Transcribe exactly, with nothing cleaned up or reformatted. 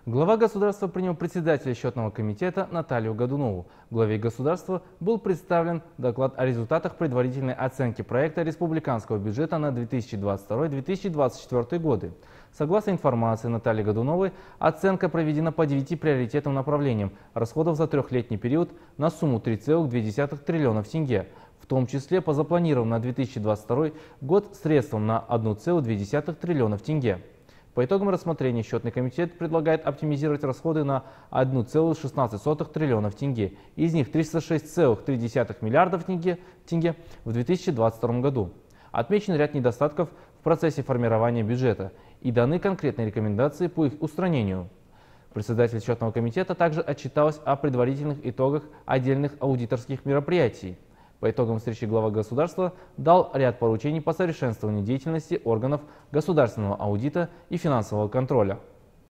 Глава государства принял председателя счетного комитета Наталью Годунову. Главе государства был представлен доклад о результатах предварительной оценки проекта республиканского бюджета на две тысячи двадцать второй — две тысячи двадцать четвёртый годы. Согласно информации Натальи Годуновой, оценка проведена по девяти приоритетным направлениям расходов за трехлетний период на сумму три целых две десятых триллионов тенге, в том числе по запланированным на две тысячи двадцать второй год средствам на одну целую две десятых триллионов тенге. По итогам рассмотрения счетный комитет предлагает оптимизировать расходы на одну целую шестнадцать сотых триллионов тенге, из них триста шесть целых три десятых миллиардов тенге, тенге в две тысячи двадцать втором году. Отмечен ряд недостатков в процессе формирования бюджета и даны конкретные рекомендации по их устранению. Председатель счетного комитета также отчиталась о предварительных итогах отдельных аудиторских мероприятий. По итогам встречи глава государства дал ряд поручений по совершенствованию деятельности органов государственного аудита и финансового контроля.